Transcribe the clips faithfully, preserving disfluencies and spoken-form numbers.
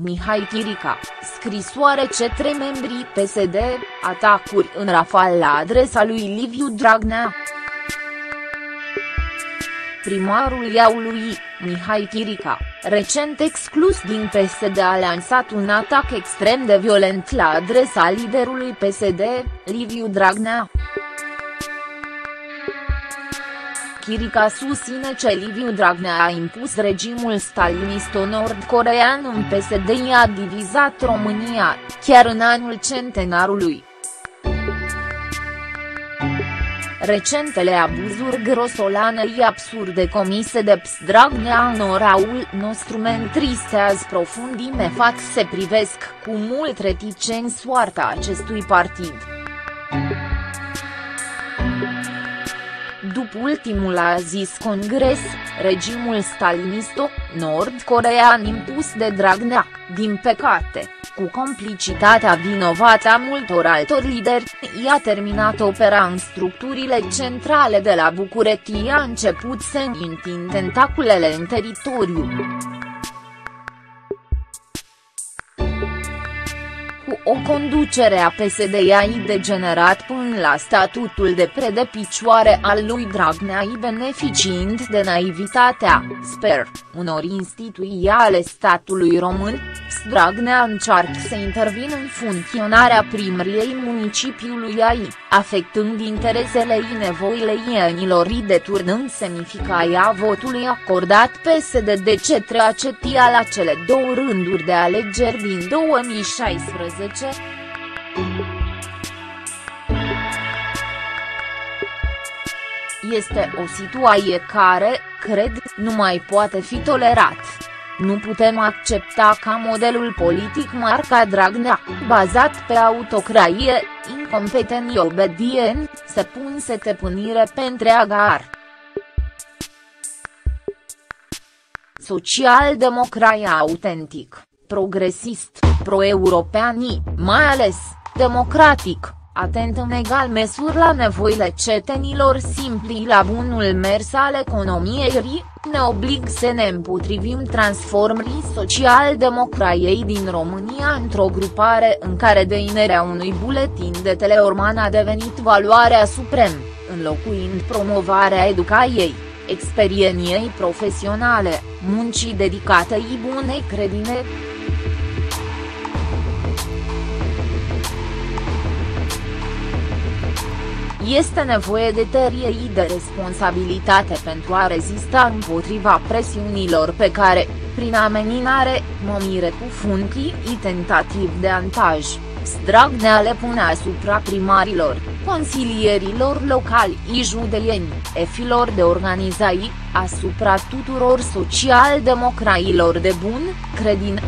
Mihai Chirica, scrisoare către membrii P S D, atacuri în rafal la adresa lui Liviu Dragnea. Primarul Iaului, Mihai Chirica, recent exclus din P S D, a lansat un atac extrem de violent la adresa liderului P S D, Liviu Dragnea. Chirica susține că Liviu Dragnea a impus regimul stalinisto-nord-coreean în P S D, i-a divizat România, chiar în anul centenarului. Recentele abuzuri grosolane și absurde comise de P S D Dragnea în oraul nostru mă întristează profundime fac se privesc cu mult reticent soarta acestui partid. După ultimul a zis congres, regimul stalinisto-nord-coreean impus de Dragnea, din păcate, cu complicitatea vinovată a multor altor lideri, i-a terminat opera în structurile centrale de la București, i-a început să întind tentaculele în teritoriu. Cu o conducere a P S D-i degenerat până la statutul de pre de picioare al lui Dragnea, i beneficiind de naivitatea, sper, unor instituții ale statului român, P S D Dragnea încearcă să intervină în funcționarea primăriei municipiului A I, afectând interesele și nevoile ienilor și deturnând semnificația votului acordat P S D de către acetia la cele două rânduri de alegeri din două mii șaisprezece. Este o situație care, cred, nu mai poate fi tolerat. Nu putem accepta ca modelul politic marca Dragnea, bazat pe autocrație, incompetent și obedient, să pun stăpânire pe întreaga ar. Social-democrai autentic, progresist, pro-european și, mai ales, democratic, atent în egal măsură la nevoile cetățenilor simpli la bunul mers al economiei, ne oblig să ne împotrivim transformării social-democraiei din România într-o grupare în care deinerea unui buletin de Teleorman a devenit valoarea supremă, înlocuind promovarea educației, experienței profesionale, muncii dedicate și bunei credine. Este nevoie de tărie și de responsabilitate pentru a rezista împotriva presiunilor pe care, prin ameninare, mămire cu funcții și tentativ de antaj, P S D Dragnea le pune asupra primarilor, consilierilor locali și județeni, efilor de organizații, asupra tuturor social-democrailor de bun credință.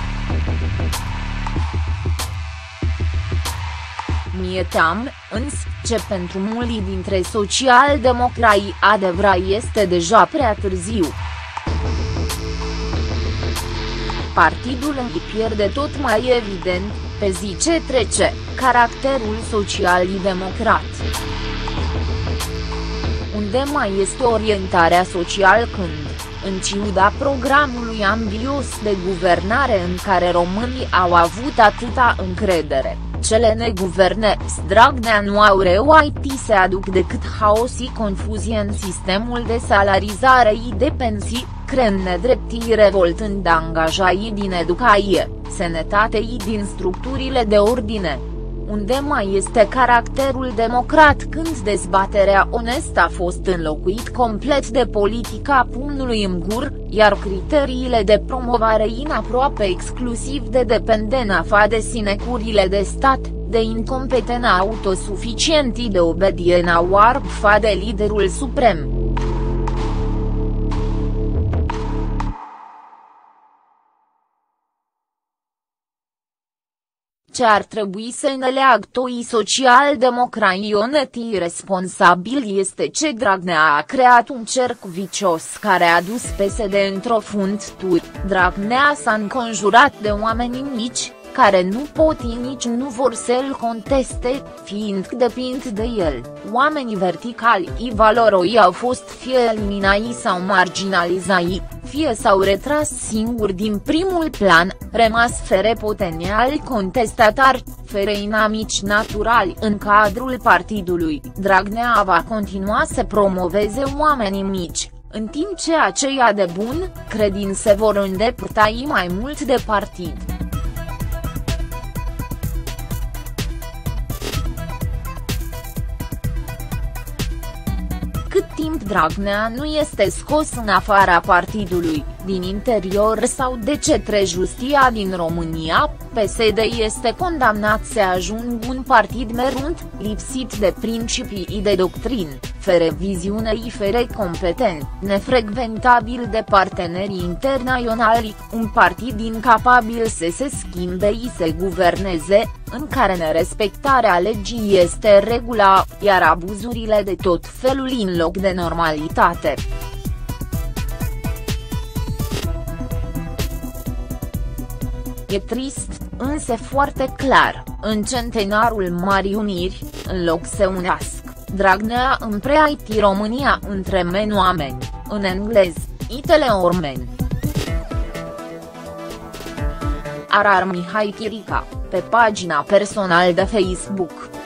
Mi-e teamă, însă, ce pentru mulți dintre social-democrai adevărat este deja prea târziu. Partidul îi pierde tot mai evident, pe zi ce trece, caracterul social-democrat. Unde mai este orientarea social când, în ciuda programului ambios de guvernare în care românii au avut atâta încredere, cele neguverne P S D Dragnea nu au reușit să aduc decât haos și confuzie în sistemul de salarizare și de pensii, creând nedreptii revoltând angajații din educație, sănătate și din structurile de ordine. Unde mai este caracterul democrat când dezbaterea onestă a fost înlocuit complet de politica pumnului în gur, iar criteriile de promovare inaproape exclusiv de dependența fa de sinecurile de stat, de incompetență autosuficient și de obediența oarb fa de liderul suprem. Ce ar trebui să ne leagă toi social-democrai onetii responsabili este ce Dragnea a creat un cerc vicios care a dus P S D într-o fundtură. Dragnea s-a înconjurat de oameni mici, care nu pot și nici nu vor să-l conteste, fiindcă depind de el. Oamenii verticali și valoroși au fost fie eliminați sau marginalizați, fie s-au retras singuri din primul plan, rămas fără potențiali contestatari, fără inamici naturali în cadrul partidului. Dragnea va continua să promoveze oamenii mici, în timp ce aceia de bun credin se vor îndepărta mai mult de partid. Cât timp Dragnea nu este scos în afara partidului, din interior sau de către Justia din România, P S D este condamnat să ajungă un partid mărunt, lipsit de principii de doctrină, fără viziune și fără competent, nefrecventabil de partenerii internaționali, un partid incapabil să se schimbe și să guverneze, în care nerespectarea legii este regula, iar abuzurile de tot felul în loc de normalitate. E trist, însă foarte clar, în centenarul Marii Uniri, în loc să unească, Dragnea împreaiti România între meni oameni, în englez, itele ormeni. Arar Mihai Chirica, pe pagina personală de Facebook.